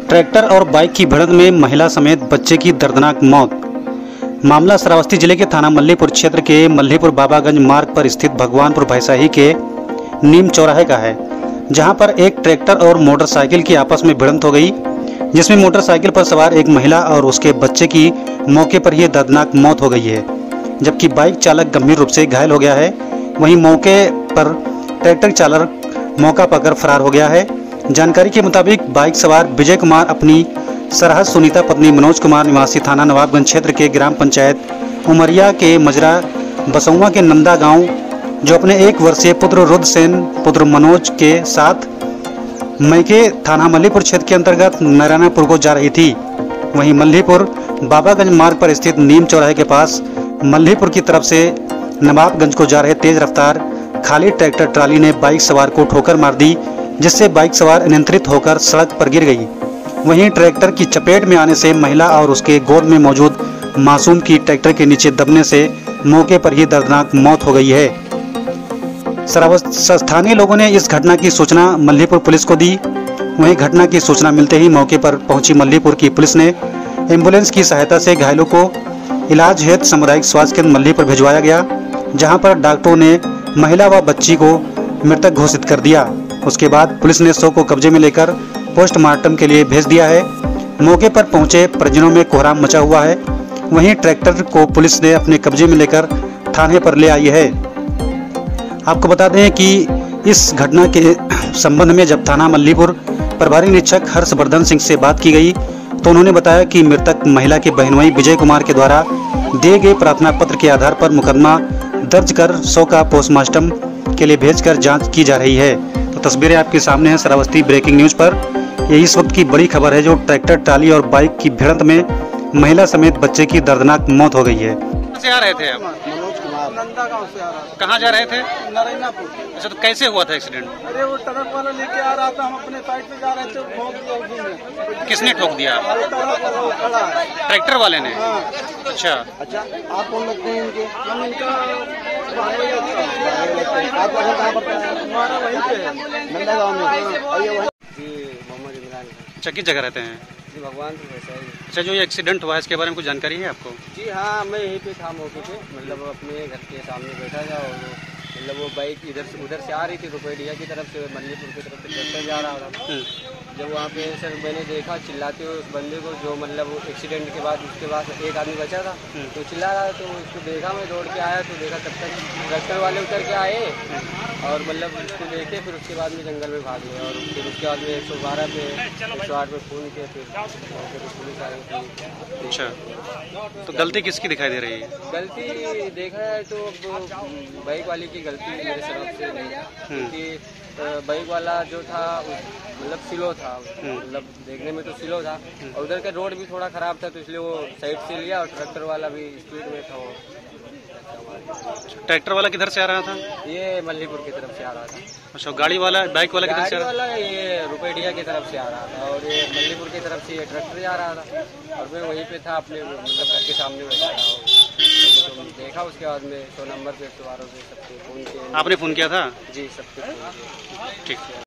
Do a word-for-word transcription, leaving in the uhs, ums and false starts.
Tractor और bike की भिड़ंत में महिला समेत बच्चे की दर्दनाक मौत। मामला श्रावस्ती जिले के थाना मल्लीपुर क्षेत्र के मल्लीपुर बाबागंज मार्ग पर स्थित भगवानपुर भैसाही के नीम चौराहे का है, जहां पर एक ट्रैक्टर और मोटरसाइकिल की आपस में भिड़ंत हो गई, जिसमें मोटरसाइकिल पर सवार एक महिला और उसके बच्चे की मौके पर ही दर्दनाक मौत हो गई है, जबकि बाइक चालक गंभीर रूप से घायल हो गया है। वहीं मौके पर ट्रैक्टर चालक मौका पाकर फरार हो गया है। जानकारी के मुताबिक बाइक सवार विजय कुमार अपनी सरहद सुनीता पत्नी मनोज कुमार निवासी थाना नवाबगंज क्षेत्र के ग्राम पंचायत उमरिया के मजरा बसौवा के नंदा गांव, जो अपने एक वर्षीय पुत्र रुद्रसेन पुत्र मनोज के साथ मैके थाना मल्लीपुर क्षेत्र के अंतर्गत नारायणपुर को जा रही थी। वहीं मल्लीपुर बाबागंज मार्ग पर स्थित नीम चौराहे के पास मल्लीपुर की तरफ से नवाबगंज को जा रहे तेज रफ्तार खाली ट्रैक्टर ट्राली ने बाइक सवार को ठोकर मार दी, जिससे बाइक सवार अनियंत्रित होकर सड़क पर गिर गई। वहीं ट्रैक्टर की चपेट में आने से महिला और उसके गोद में मौजूद मासूम की ट्रैक्टर के नीचे दबने से मौके पर ही दर्दनाक मौत हो गई है। स्थानीय लोगों ने इस घटना की सूचना मल्लीपुर पुलिस को दी। वहीं घटना की सूचना मिलते ही मौके पर पहुंची मल्लीपुर की पुलिस ने एम्बुलेंस की सहायता से घायलों को इलाज हेतु सामुदायिक स्वास्थ्य केंद्र मल्लीपुर भिजवाया गया, जहां पर डॉक्टरों ने महिला व बच्ची को मृतक घोषित कर दिया। उसके बाद पुलिस ने शव को कब्जे में लेकर पोस्टमार्टम के लिए भेज दिया है। मौके पर पहुंचे परिजनों में कोहराम मचा हुआ है। वहीं ट्रैक्टर को पुलिस ने अपने कब्जे में लेकर थाने पर ले आई है। आपको बता दें कि इस घटना के संबंध में जब थाना मल्लीपुर प्रभारी निरीक्षक हर्षवर्धन सिंह से बात की गई, तो उन्होंने बताया कि मृतक महिला के बहनोई विजय कुमार के द्वारा दिए गए प्रार्थना पत्र के आधार पर मुकदमा दर्ज कर शव का पोस्टमार्टम के लिए भेजकर जांच की जा रही है। तो तस्वीरें आपके सामने हैं श्रावस्ती ब्रेकिंग न्यूज पर। ये इस वक्त की बड़ी खबर है, जो ट्रैक्टर ट्राली और बाइक की भिड़ंत में महिला समेत बच्चे की दर्दनाक मौत हो गई है। कहाँ से आ रहे थे आप? मनोज कुमार नंदा गांव से आ रहा था। कहाँ जा रहे थे? नारायणपुर। अच्छा, तो कैसे हुआ था एक्सीडेंट? अरे वो ट्रक वाला लेके आ रहा था, हम अपने साइड पे जा रहे थे, ठोक दिया उसी ने। किसने ठोक दिया? अरे ट्रक वाला वो खड़ा है। ट्रैक्टर वाले ने? हाँ। अच्छा अच्छा, आप कौन लगते हैं इनके? हम इनका भाई लगता है। आपका घर कहाँ पड़ता है? हमारा वहीं पे है, नंदा गाँव में। आइए वहीं। जी मोहम्मद इमरान। अच्छा, किस जगह रहते हैं? जी भगवान से वैसा ही। अच्छा, जो ये एक्सीडेंट हुआ है इसके बारे में कुछ जानकारी है आपको? जी हाँ, मैं यहीं पे था मौके पे, मतलब अपने घर के सामने बैठा था और मतलब वो बाइक इधर से उधर से आ रही थी, रुपैडिया की तरफ से मल्लीपुर की तरफ से ट्रैक्टर जा रहा था। जब वहाँ पे सर मैंने देखा चिल्लाते हुए उस बंदे को, जो मतलब एक्सीडेंट के बाद उसके बाद एक आदमी बचा था, तो चिल्ला रहा, तो उसको देखा, मैं दौड़ के आया तो देखा तब तक ट्रैक्टर वाले उतर के आए और मतलब उसको देखे, फिर उसके बाद में जंगल में भाग गए और फिर उसके बाद में एक सौ बारह पे एक सौ आठ पे फ़ोन किया, फिर फिर पुलिस आई। अच्छा, तो गलती किसकी दिखाई दे रही है? गलती देखा है तो अब बाइक वाले की गलती मेरे तरफ से नहीं है, क्योंकि बाइक वाला जो था मतलब स्लो था, मतलब देखने में तो स्लो था और उधर का रोड भी थोड़ा ख़राब था, तो इसलिए वो साइड से लिया और ट्रैक्टर वाला भी स्पीड में था। वो ट्रैक्टर वाला किधर से आ रहा था? ये मल्लीपुर की तरफ से आ रहा था। अच्छा, गाड़ी वाला बाइक वाला किधर से आ रहा था? वाला ये रुपैडिया की तरफ से आ रहा था और ये मल्लीपुर की तरफ से ये ट्रैक्टर जा रहा था और मैं वहीं पे था, अपने मतलब घर के सामने बैठा था और तो देखा। उसके बाद में सौ नंबर पे एक सौ बारह पे सबके फ़ोन किया। आपने फ़ोन किया था? जी, सबके फ़ोन किया। ठीक।